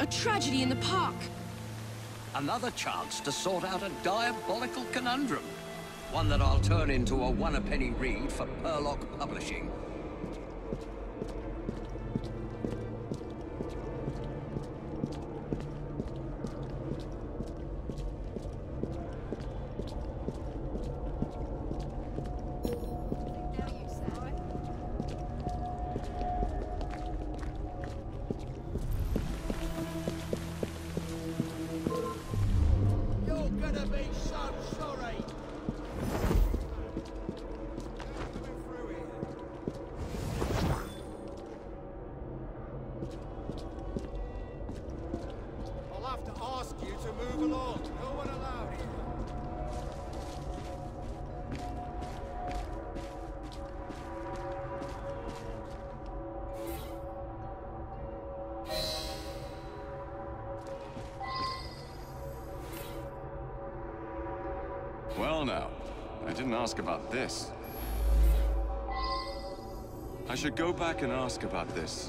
A tragedy in the park. Another chance to sort out a diabolical conundrum. One that I'll turn into a one-a-penny read for Purlock Publishing. Well now, I didn't ask about this. I should go back and ask about this.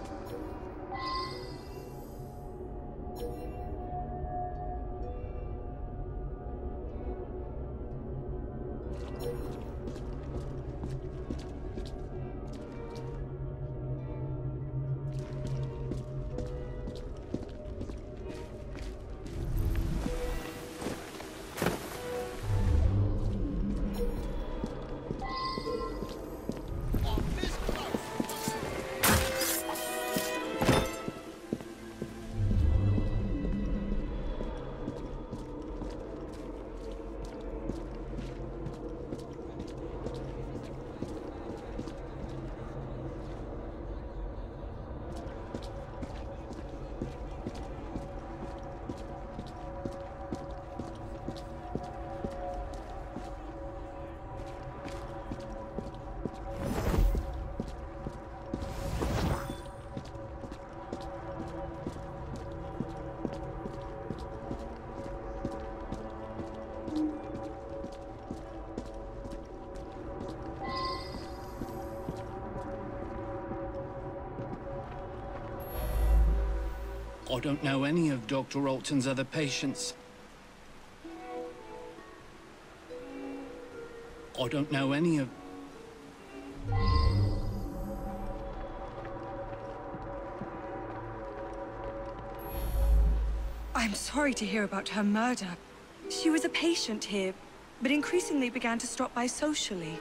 I don't know any of Dr. Alton's other patients. I don't know any of... I'm sorry to hear about her murder. She was a patient here, but increasingly began to stop by socially.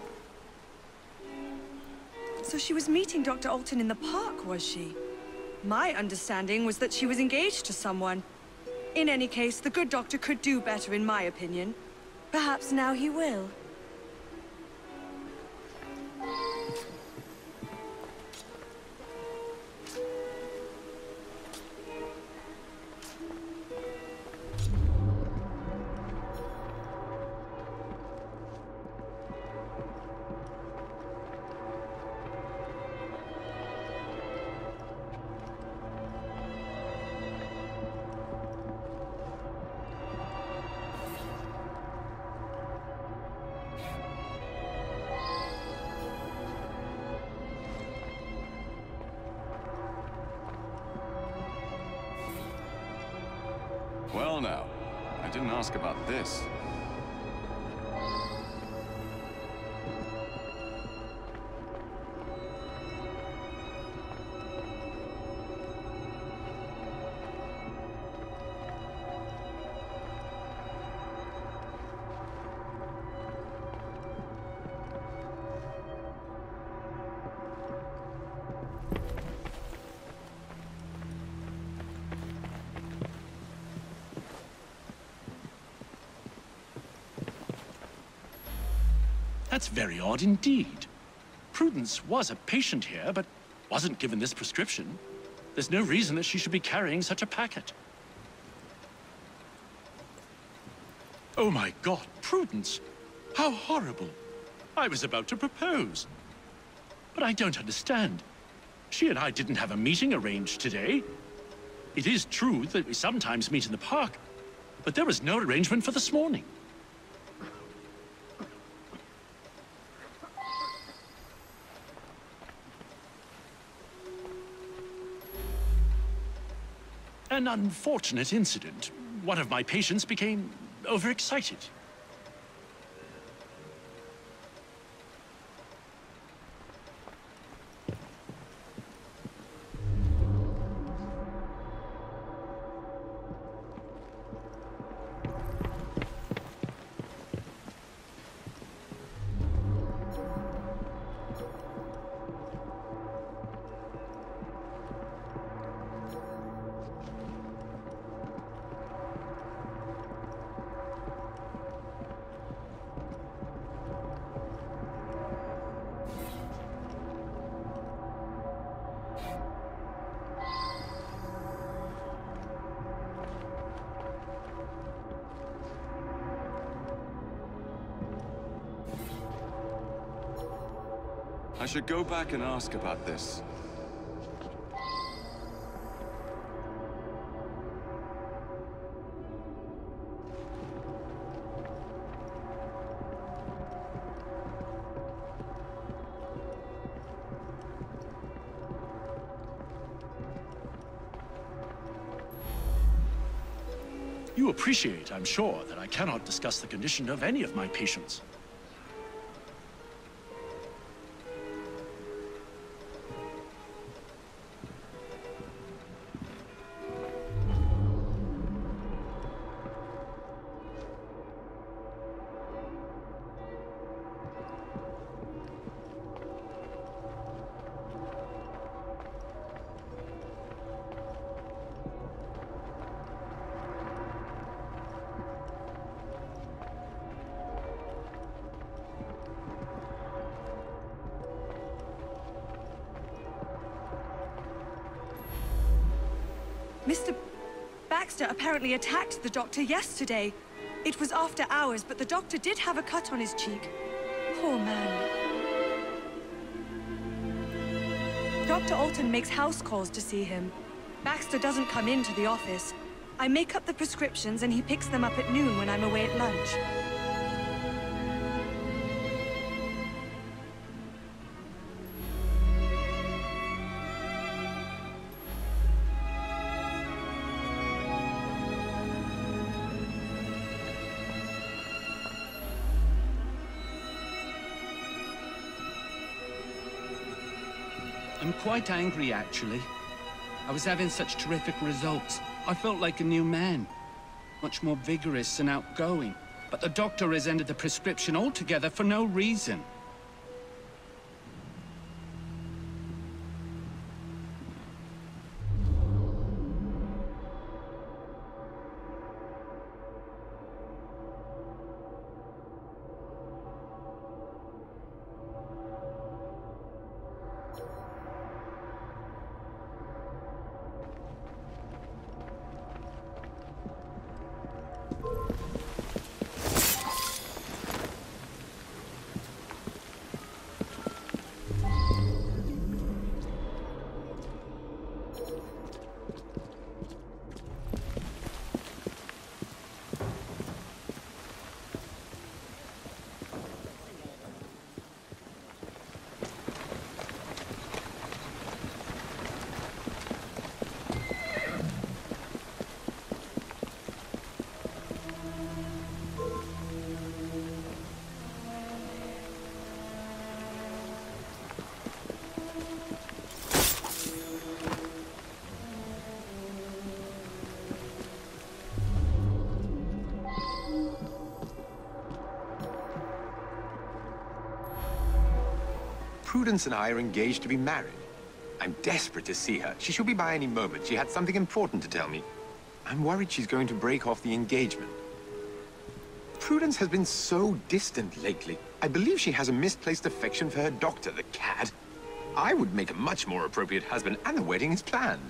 So she was meeting Dr. Alton in the park, was she? My understanding was that she was engaged to someone. In any case, the good doctor could do better, in my opinion. Perhaps now he will. Well now, I didn't ask about this. That's very odd indeed. Prudence was a patient here, but wasn't given this prescription. There's no reason that she should be carrying such a packet. Oh my God, Prudence! How horrible! I was about to propose. But I don't understand. She and I didn't have a meeting arranged today. It is true that we sometimes meet in the park, but there was no arrangement for this morning. An unfortunate incident. One of my patients became overexcited. I should go back and ask about this. You appreciate, I'm sure, that I cannot discuss the condition of any of my patients. Mr. Baxter apparently attacked the doctor yesterday. It was after hours, but the doctor did have a cut on his cheek. Poor man. Dr. Alton makes house calls to see him. Baxter doesn't come into the office. I make up the prescriptions and he picks them up at noon when I'm away at lunch. I'm quite angry, actually. I was having such terrific results. I felt like a new man. Much more vigorous and outgoing. But the doctor has ended the prescription altogether for no reason. Prudence and I are engaged to be married. I'm desperate to see her. She should be by any moment. She had something important to tell me. I'm worried she's going to break off the engagement. Prudence has been so distant lately. I believe she has a misplaced affection for her doctor, the cad. I would make a much more appropriate husband, and the wedding is planned.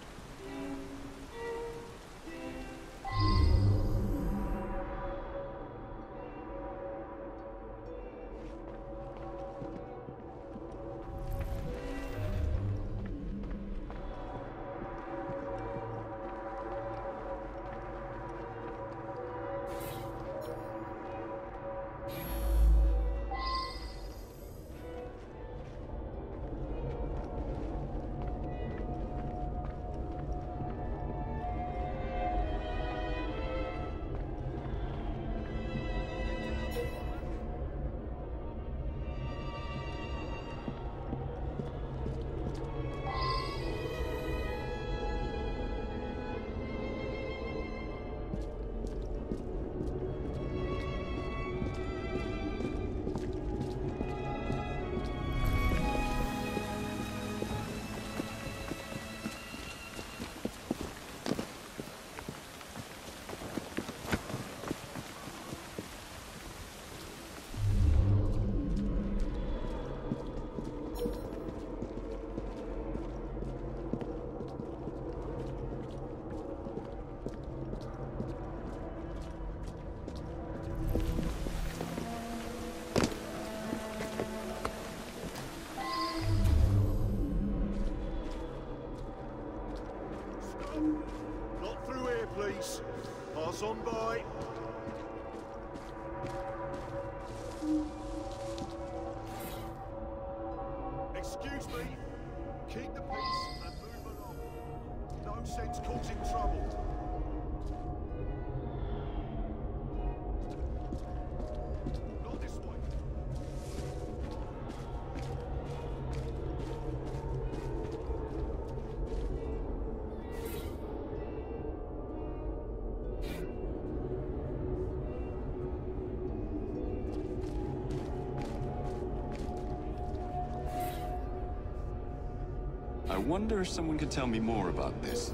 please. Pass on by. Excuse me. Keep the peace and move along. No sense causing trouble. Not this way. I wonder if someone could tell me more about this.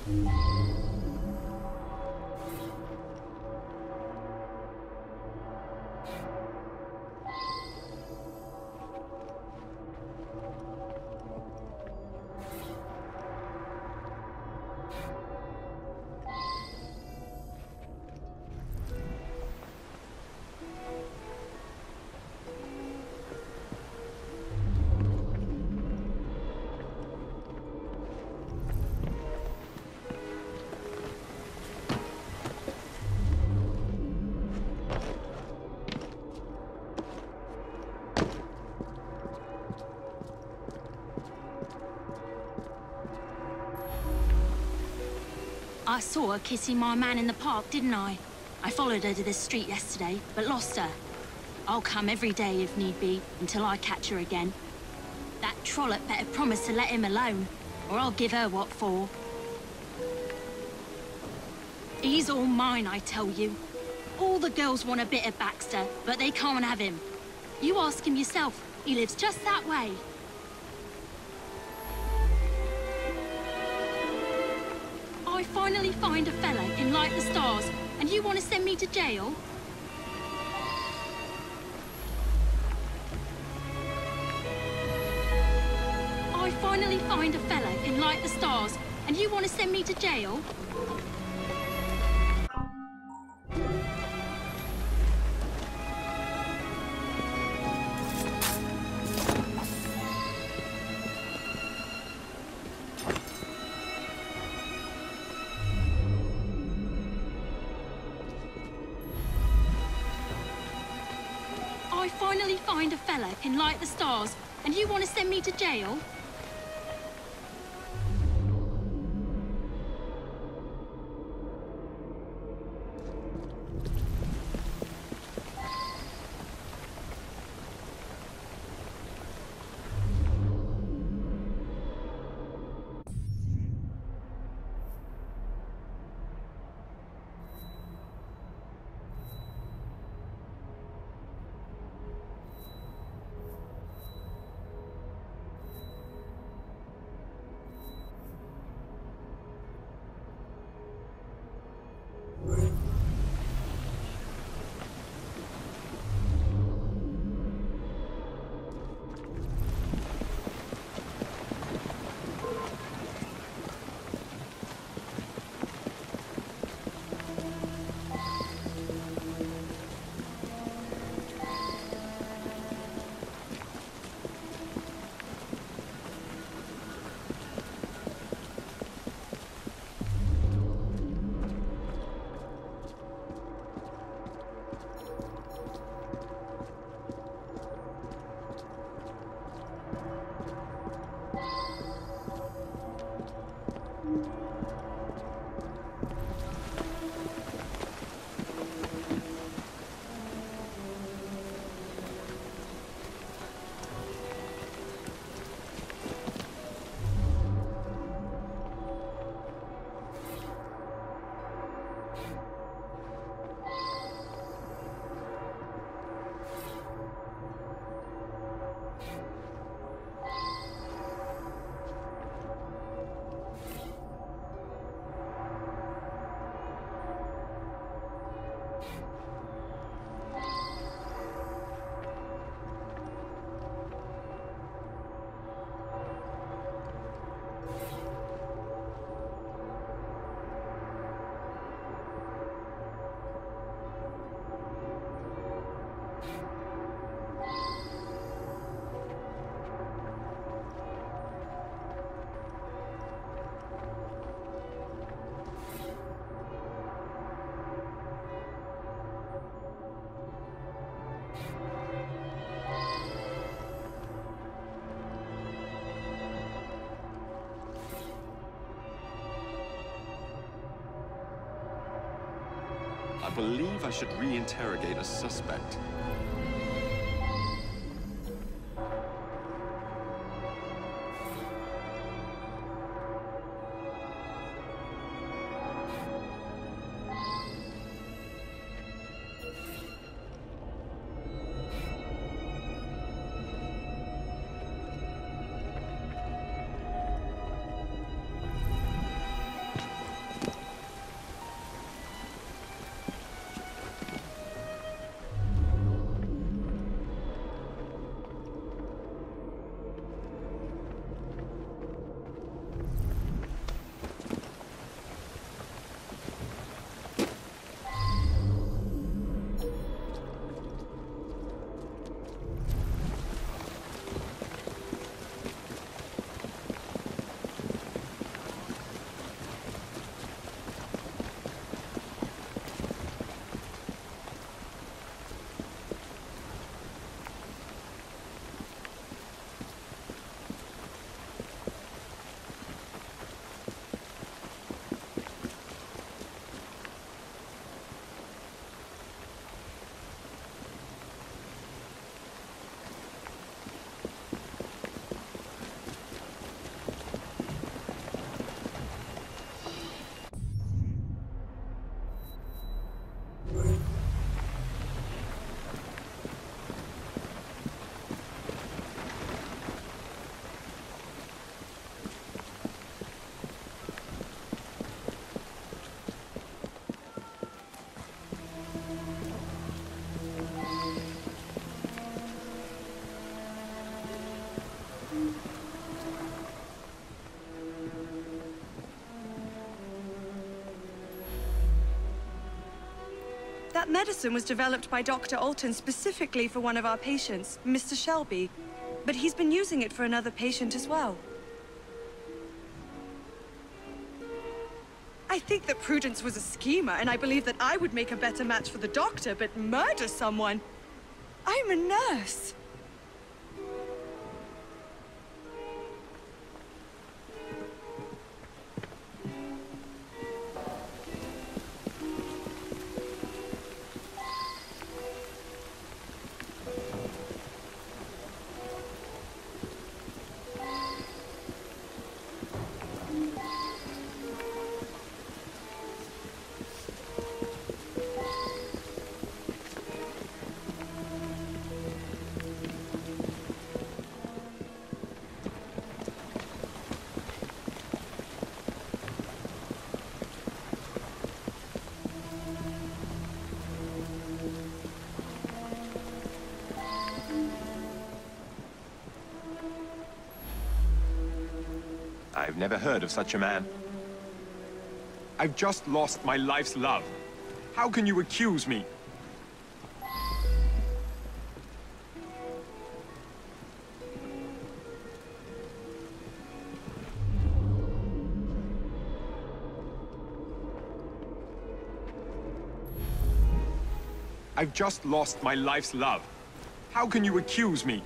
I saw her kissing my man in the park, didn't I? I followed her to this street yesterday, but lost her. I'll come every day if need be, until I catch her again. That trollop better promise to let him alone, or I'll give her what for. He's all mine, I tell you. All the girls want a bit of Baxter, but they can't have him. You ask him yourself, he lives just that way. I finally find a fella in Light the Stars, and you want to send me to jail? I finally find a fella in Light the Stars, and you want to send me to jail? I finally find a fella in Light the Stars, and you want to send me to jail? I believe I should re-interrogate a suspect. That medicine was developed by Dr. Alton specifically for one of our patients, Mr. Shelby. But he's been using it for another patient as well. I think that Prudence was a schemer, and I believe that I would make a better match for the doctor, but murder someone? I'm a nurse. I've never heard of such a man. I've just lost my life's love. How can you accuse me? I've just lost my life's love. How can you accuse me?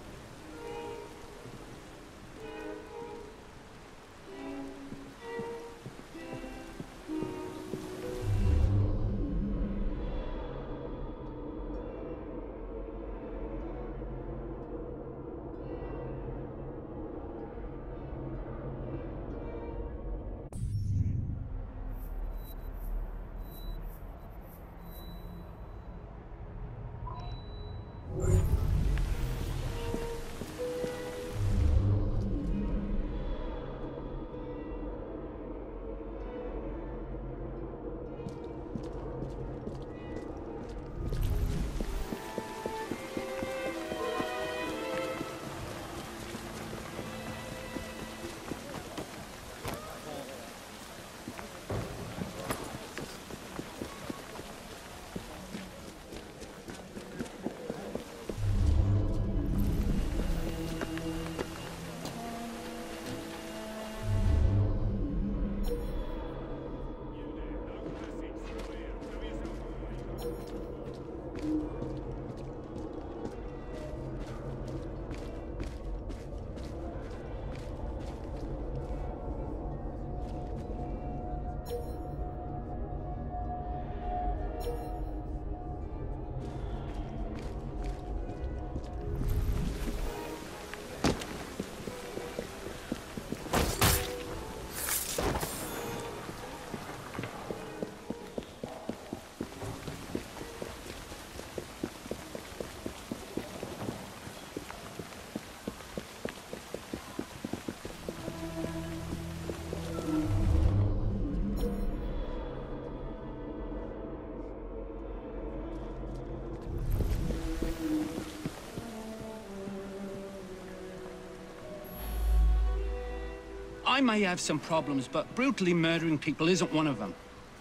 I may have some problems, but brutally murdering people isn't one of them.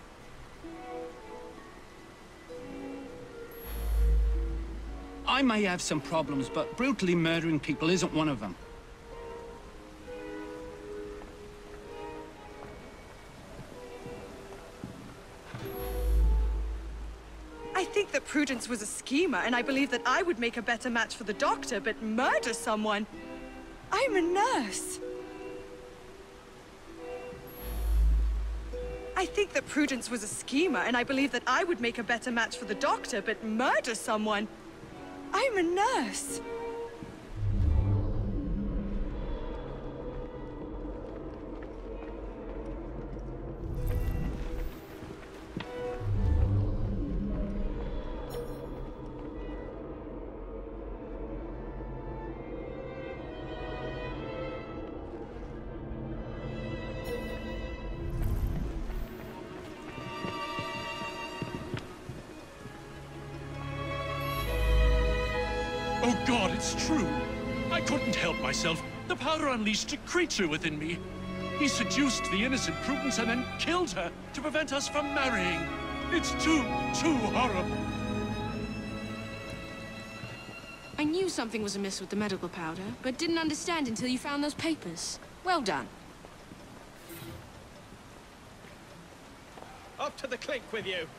I may have some problems, but brutally murdering people isn't one of them. I think that Prudence was a schemer, and I believe that I would make a better match for the doctor, but murder someone? I'm a nurse. I think that Prudence was a schemer, and I believe that I would make a better match for the doctor, but murder someone? I'm a nurse. Oh God, it's true. I couldn't help myself. The powder unleashed a creature within me. He seduced the innocent Prudence and then killed her to prevent us from marrying. It's too horrible. I knew something was amiss with the medical powder, but didn't understand until you found those papers. Well done. Up to the clink with you.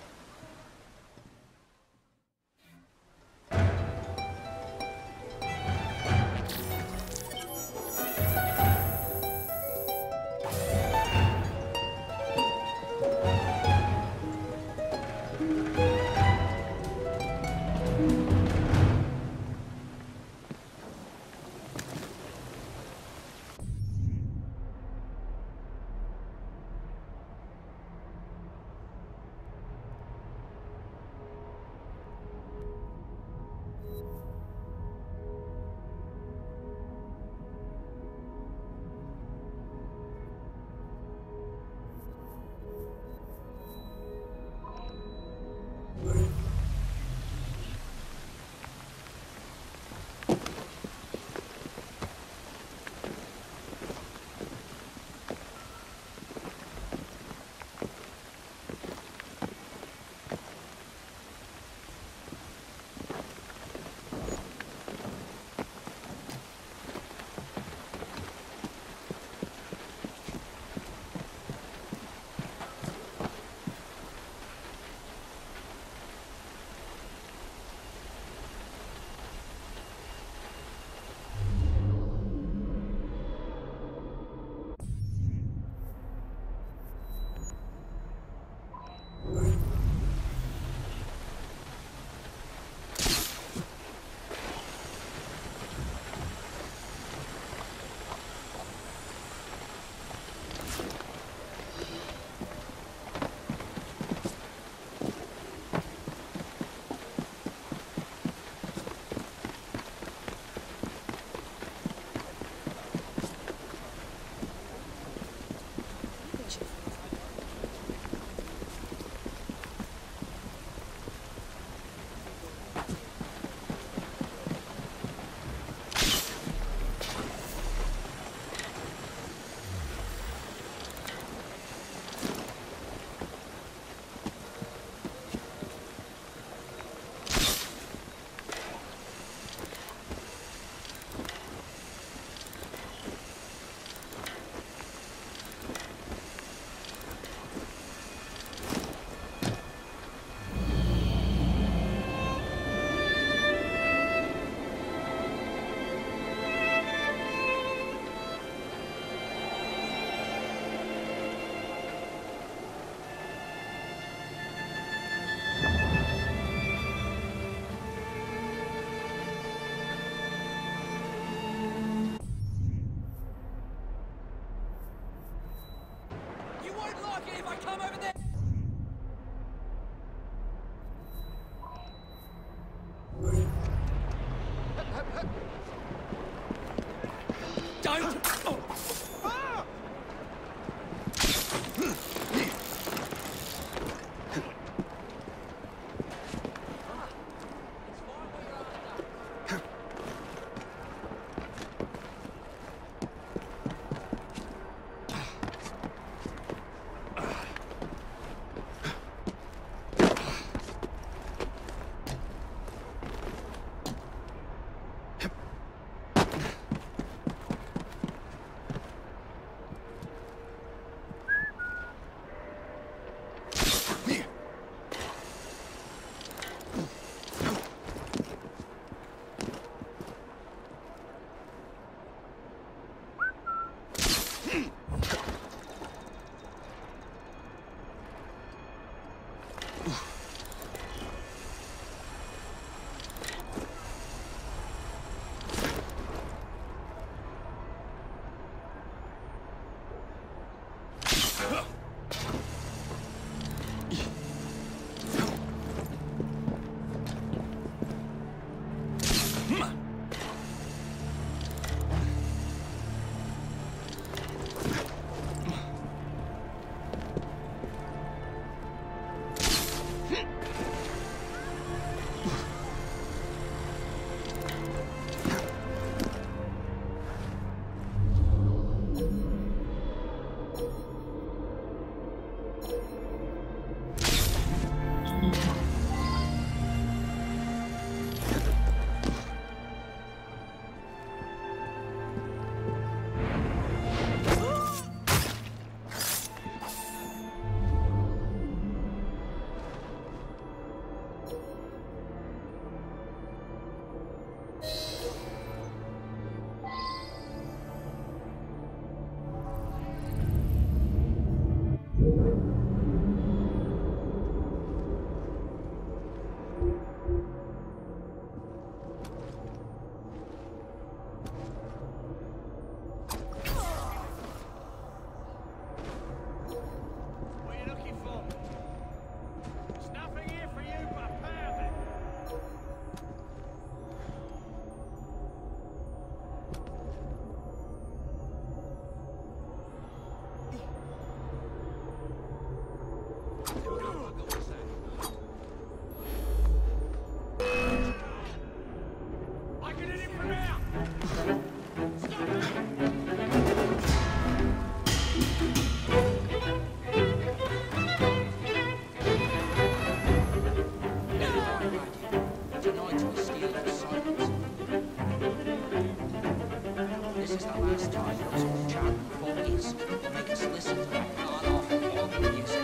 this is the last time those old charming phonies will make us listen to that god-awful organ music.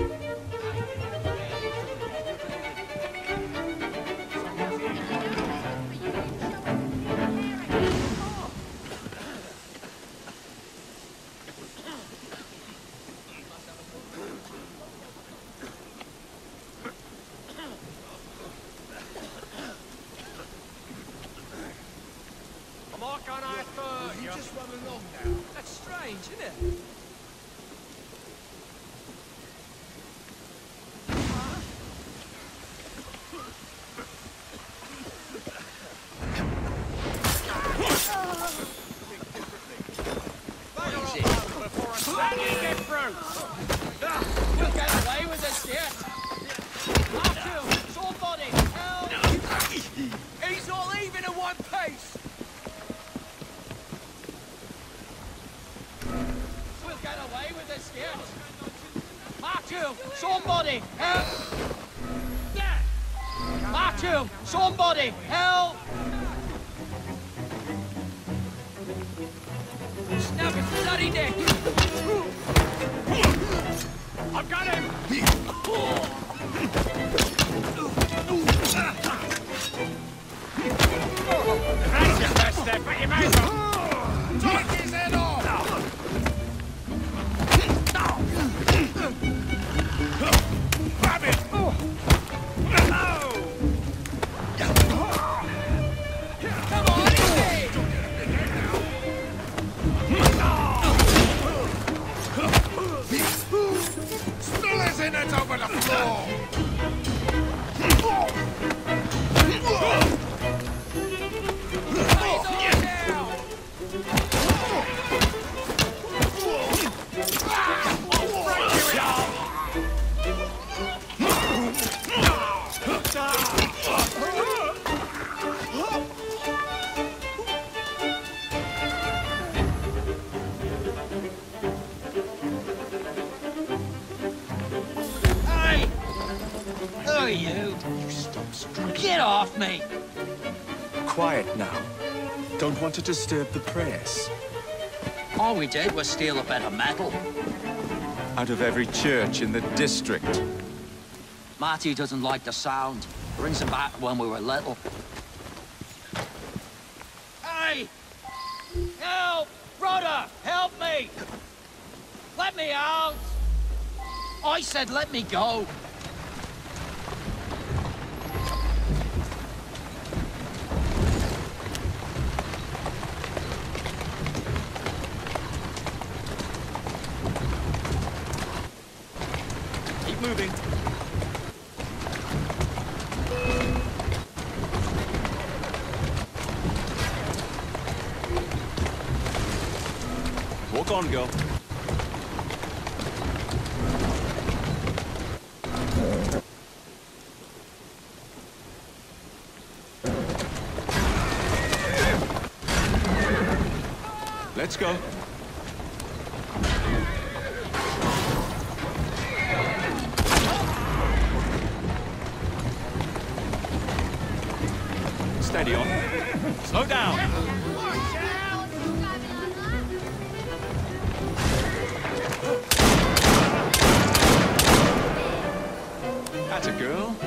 That's strange, isn't it? We'll get away with this yet. Somebody help! He's not leaving in one piece! We'll get away with this yet. Matthew, somebody help! Matthew, somebody help! Snap his bloody neck! I've got him! That's your best step, but you may as well... Take his head off! Grab it! Come on, easy! Spill his innards over the floor! Get off me! Quiet now. Don't want to disturb the prayers. All we did was steal a bit of metal. Out of every church in the district. Marty doesn't like the sound. Brings him back when we were little. Hey! Help! Brother! Help me! Let me out! I said let me go! Keep moving. Walk on, girl. Let's go. Steady on. Slow down. That's a girl.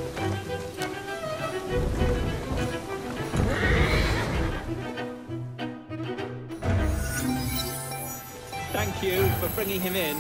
Thank you for bringing him in.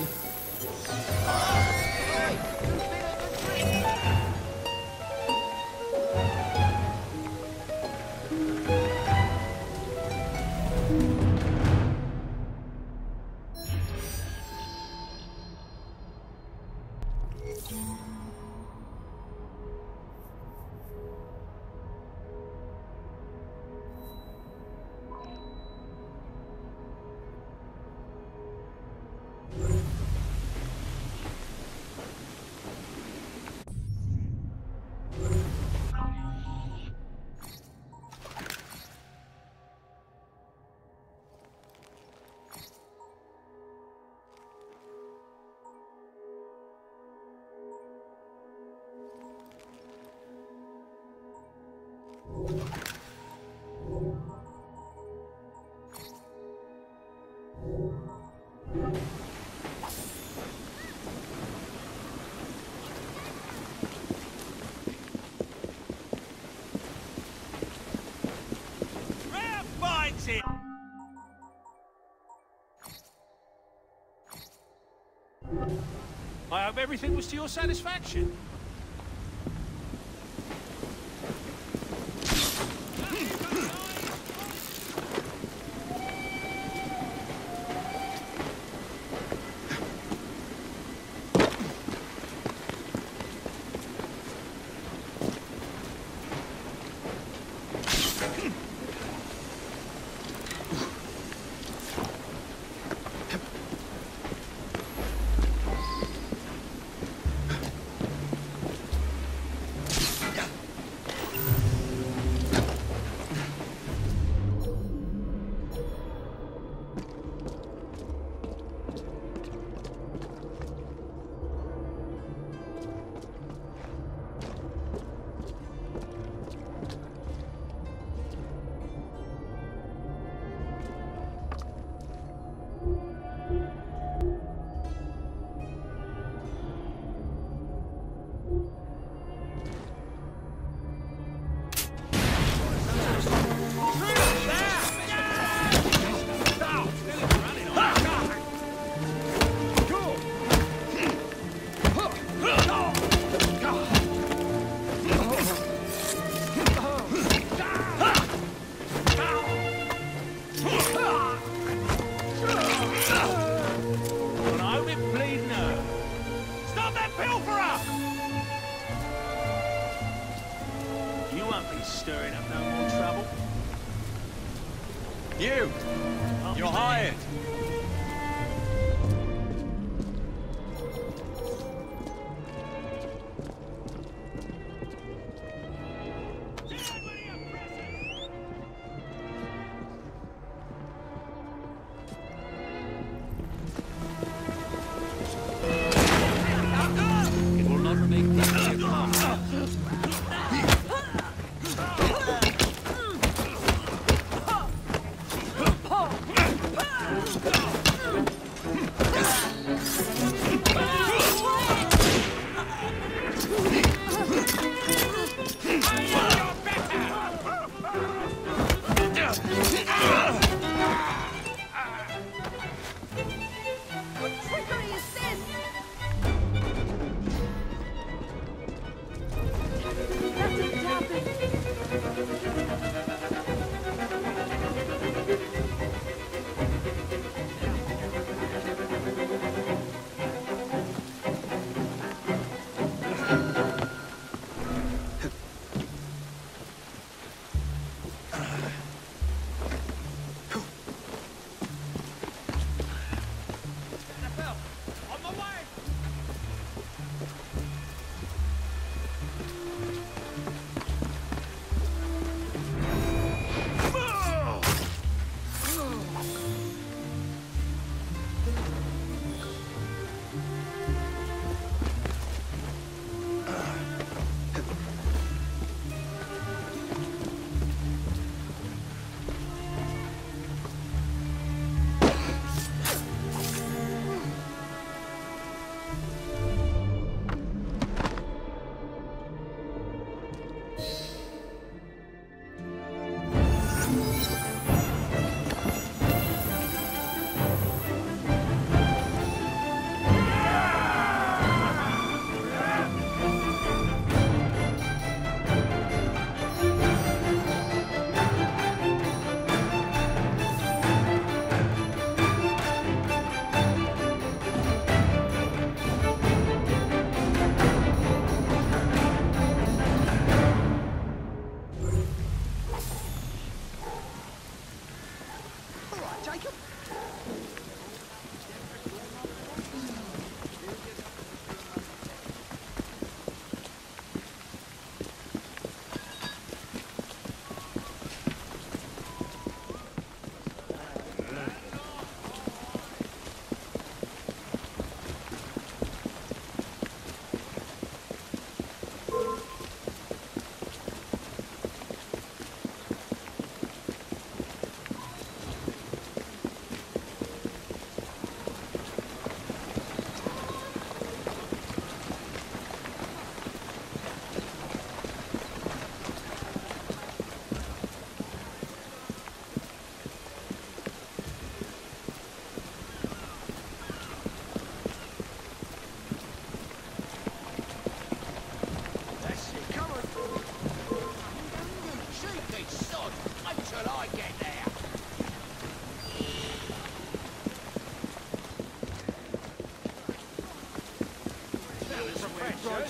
I hope everything was to your satisfaction. Stirring up no more trouble. You! You're hired! It will not remain clear.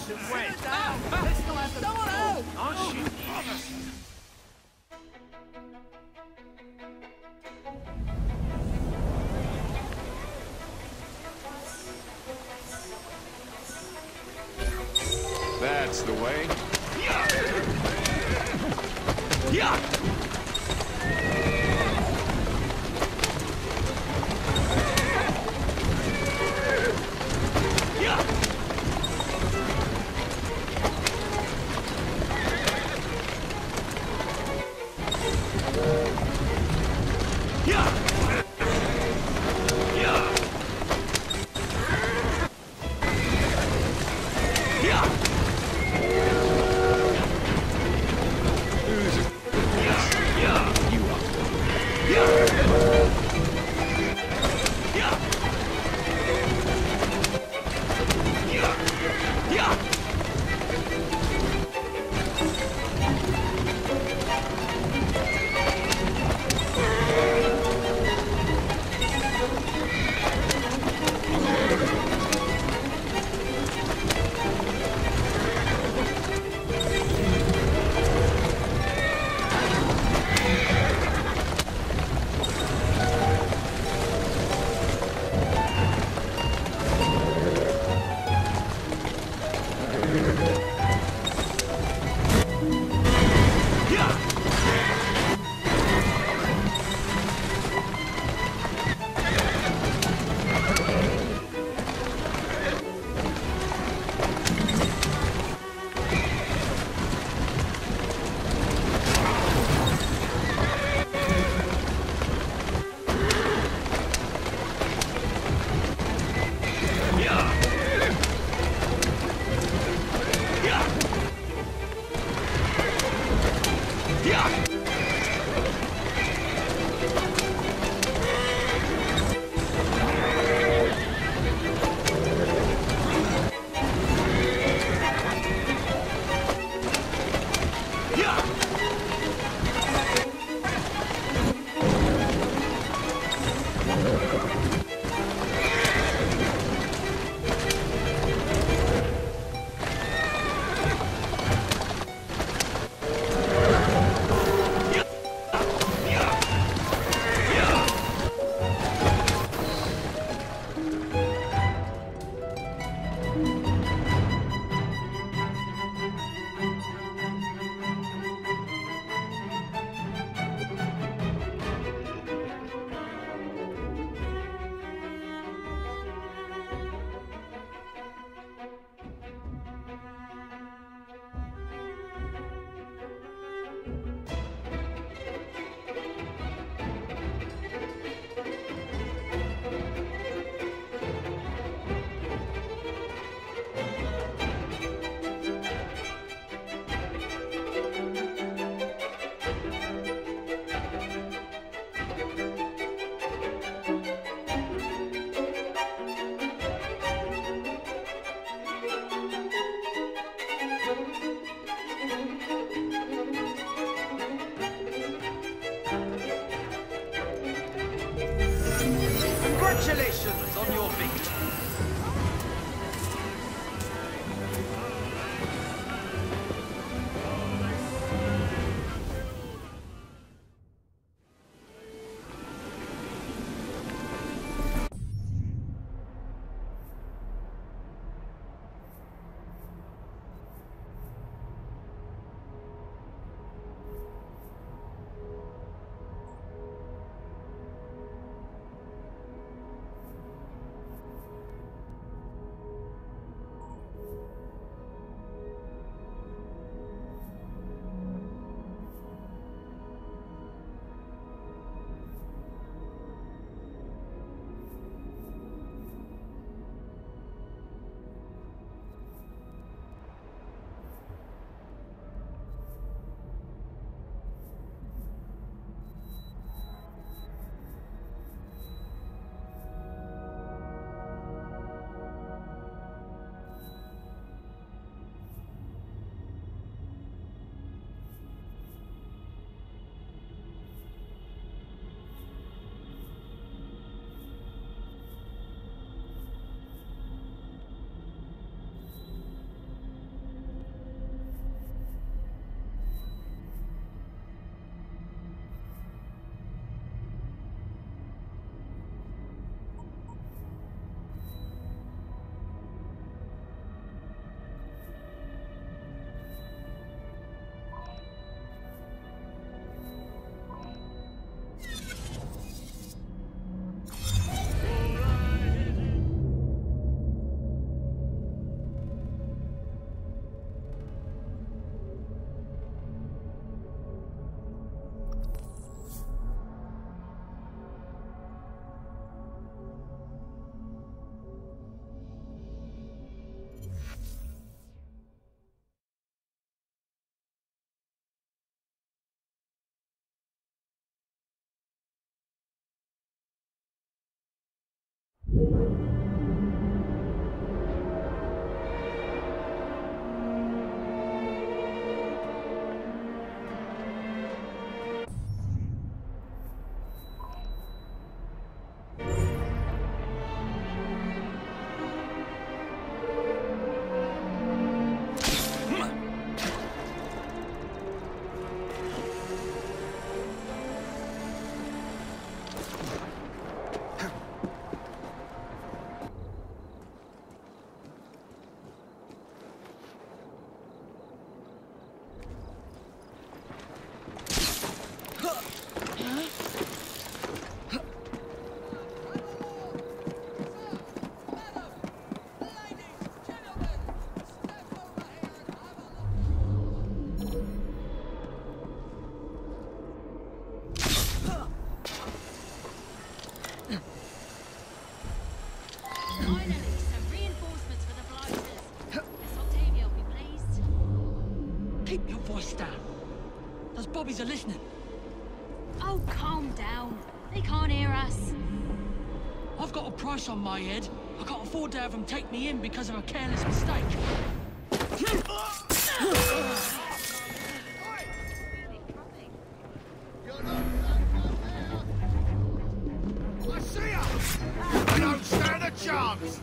nice and wet. Someone else! Oh, shit. That's the way. Congratulations on your victory. Bobbies are listening. Oh, calm down. They can't hear us. I've got a price on my head. I can't afford to have them take me in because of a careless mistake. I see ya! I don't stand a chance!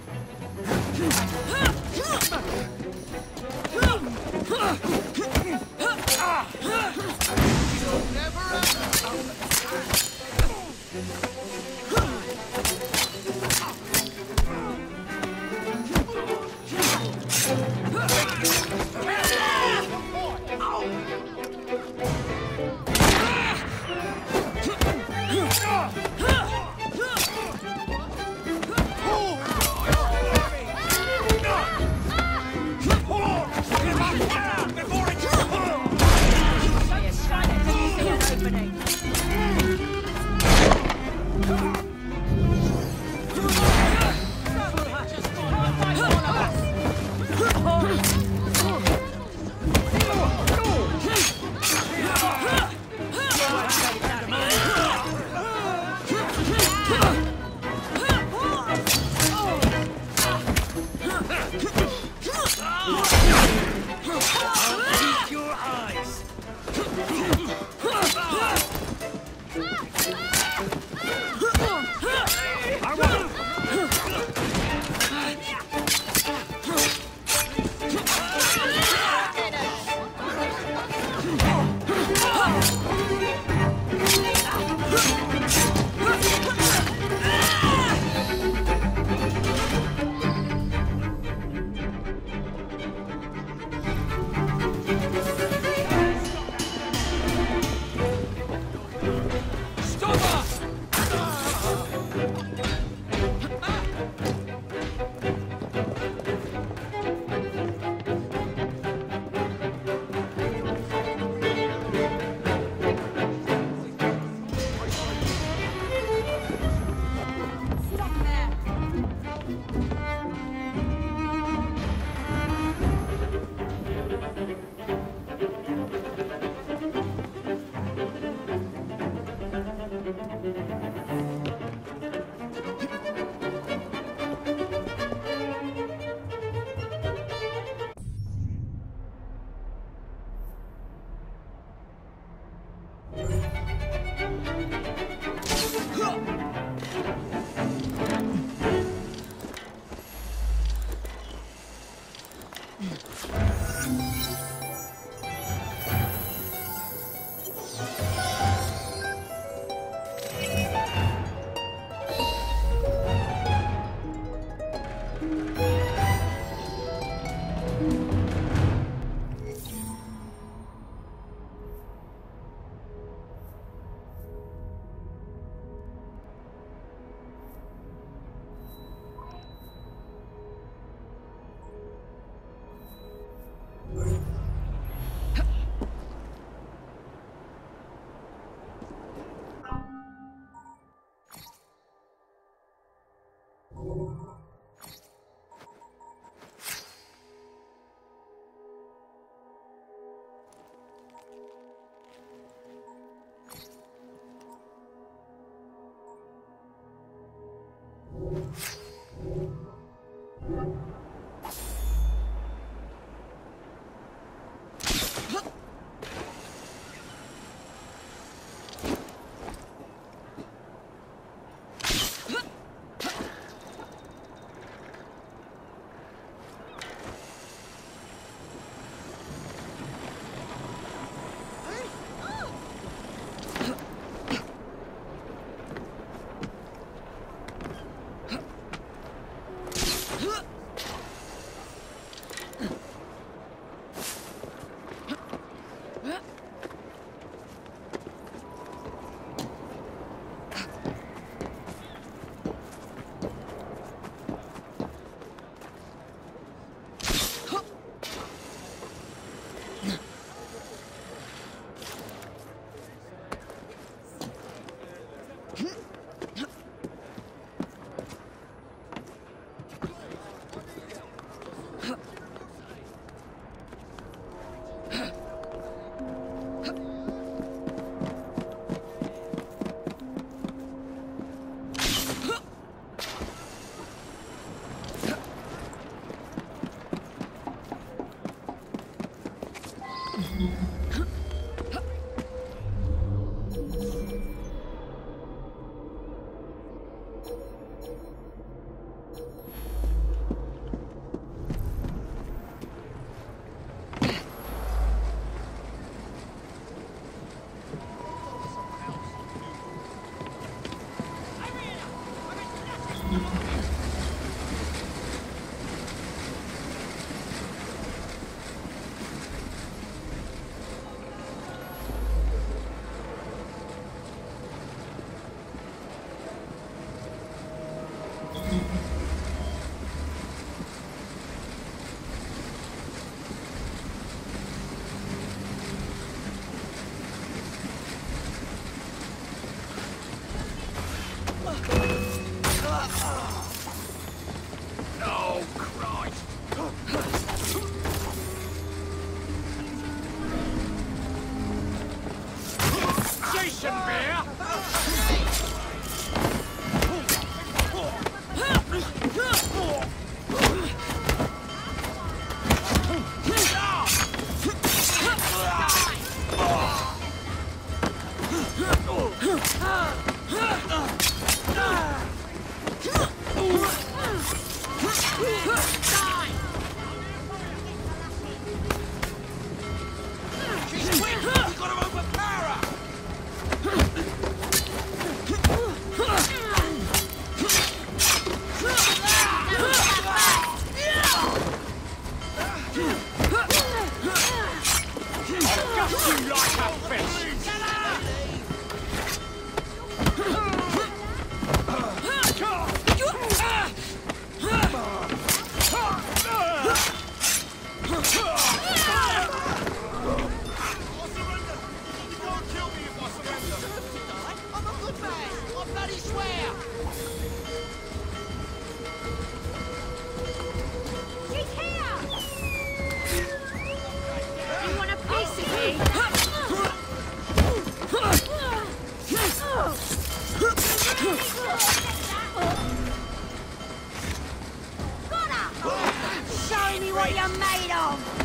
Show me what you're made of!